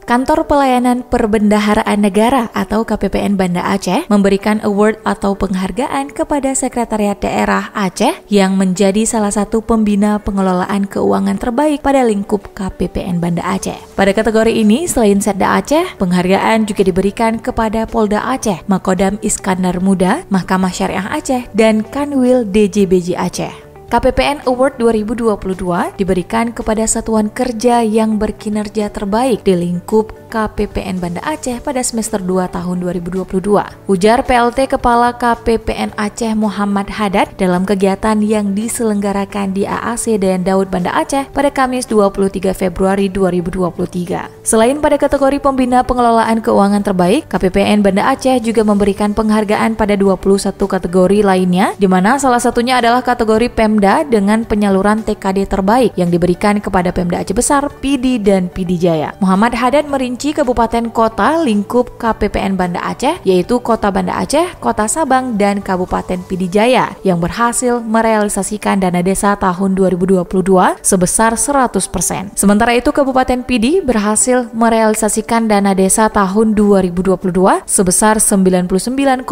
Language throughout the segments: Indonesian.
Kantor Pelayanan Perbendaharaan Negara atau KPPN Banda Aceh memberikan award atau penghargaan kepada Sekretariat Daerah Aceh yang menjadi salah satu pembina pengelolaan keuangan terbaik pada lingkup KPPN Banda Aceh. Pada kategori ini, selain Setda Aceh, penghargaan juga diberikan kepada Polda Aceh, Makodam Iskandar Muda, Mahkamah Syariah Aceh, dan Kanwil DJBJ Aceh. KPPN Award 2022 diberikan kepada satuan kerja yang berkinerja terbaik di lingkup KPPN Banda Aceh pada semester 2 tahun 2022. Ujar PLT Kepala KPPN Aceh Muhammad Haddad dalam kegiatan yang diselenggarakan di AAC Dayan Daud Banda Aceh pada Kamis 23 Februari 2023. Selain pada kategori pembina pengelolaan keuangan terbaik, KPPN Banda Aceh juga memberikan penghargaan pada 21 kategori lainnya, di mana salah satunya adalah kategori Pemda dengan penyaluran TKD terbaik yang diberikan kepada Pemda Aceh Besar, PD, dan PD Jaya. Muhammad Haddad merinci kabupaten kota lingkup KPPN Banda Aceh, yaitu Kota Banda Aceh, Kota Sabang, dan Kabupaten PD Jaya yang berhasil merealisasikan dana desa tahun 2022 sebesar 100%. Sementara itu Kabupaten PD berhasil merealisasikan dana desa tahun 2022 sebesar 99,99%,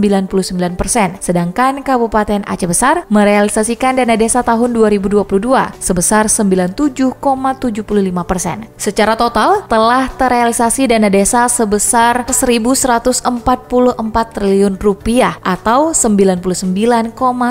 sedangkan Kabupaten Aceh Besar merealisasikan dana desa tahun 2022 sebesar 97,75%. Secara total telah terrealisasi dana desa sebesar 1.144 triliun rupiah atau 99,90%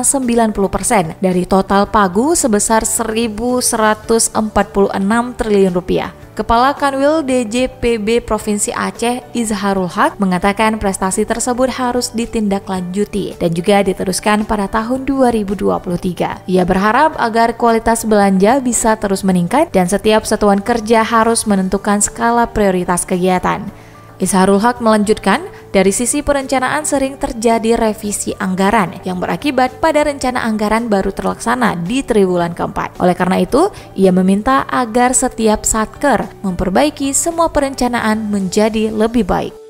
dari total pagu sebesar 1.146 triliun rupiah. Kepala Kanwil DJPB Provinsi Aceh Izharul Haq mengatakan prestasi tersebut harus ditindaklanjuti dan juga diteruskan pada tahun 2023. Ia berharap agar kualitas belanja bisa terus meningkat dan setiap satuan kerja harus menentukan skala prioritas kegiatan. Izharul Haq melanjutkan, dari sisi perencanaan sering terjadi revisi anggaran yang berakibat pada rencana anggaran baru terlaksana di triwulan keempat. Oleh karena itu, ia meminta agar setiap satker memperbaiki semua perencanaan menjadi lebih baik.